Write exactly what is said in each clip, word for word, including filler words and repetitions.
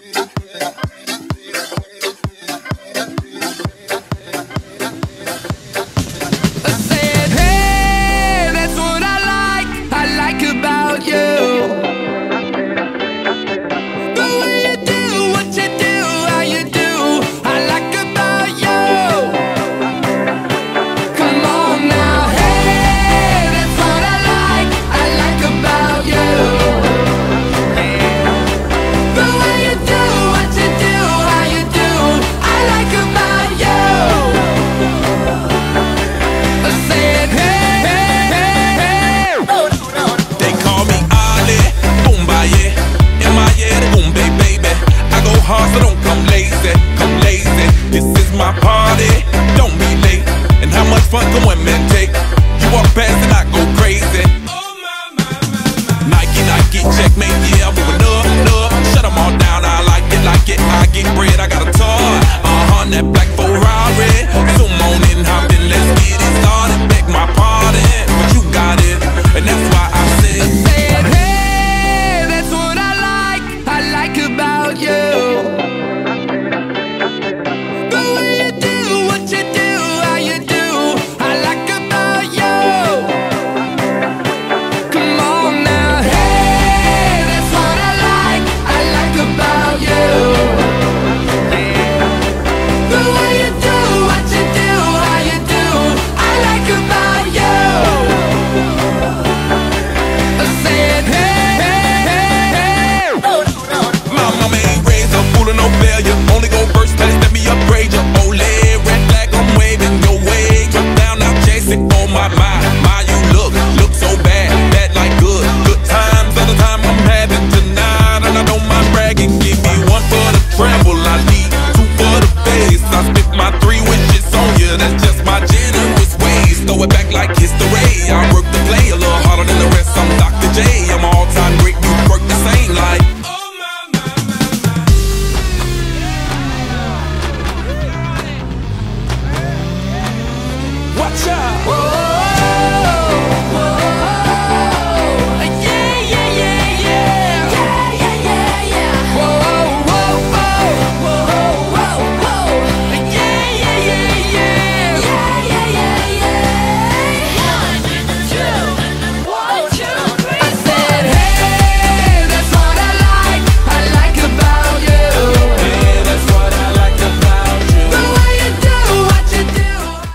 So don't come lazy, come lazy. This is my party, don't be late. And how much fun can women take? You walk past and I go crazy. Nike, Nike, checkmate, yeah, I'm moving up, up. Shut them all down, I like it, like it. I get bread, I got a toy. Uh-huh, that black Ferrari. Zoom on in, hop in, let's get it started. Beg my pardon, but you got it. And that's why I said, hey, that's what I like, I like about you. only go first class, let me upgrade your ole. Red flag, I'm waving your way. Drop down, I'm chasing. Oh my, my, my, you look, look so bad, bad like good. Good times, all the time I'm having tonight. And I don't mind bragging, give me one for the travel I need, two for the face. I spit my three wishes on you, that's just my generous ways. Throw it back like history, I work the play a little harder than the rest. I'm Doctor J, I'm all time great, you work the same like. Watch out! Whoa, whoa, whoa. Yeah, yeah, yeah, yeah. Yeah, yeah, yeah, yeah. Whoa, whoa, whoa. Whoa, whoa, whoa. Yeah, yeah, yeah, yeah. Yeah, yeah, yeah, yeah. One, two, one, two, three. I said, hey, that's what I like. I like about you. Hey, that's what I like about you. The way you do what you do.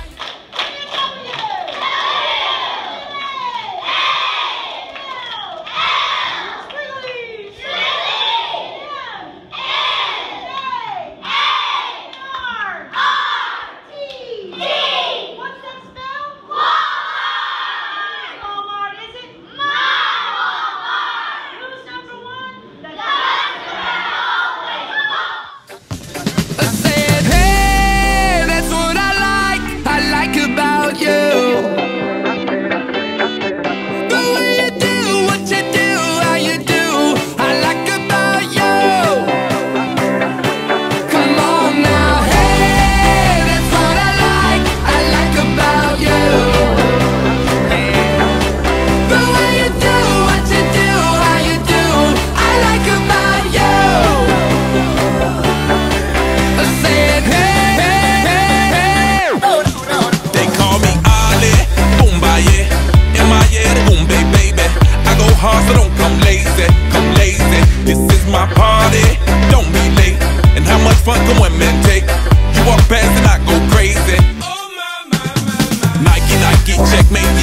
So don't come lazy, come lazy. This is my party, don't be late. And how much fun can women take? You walk past and I go crazy. Nike, Nike, checkmate.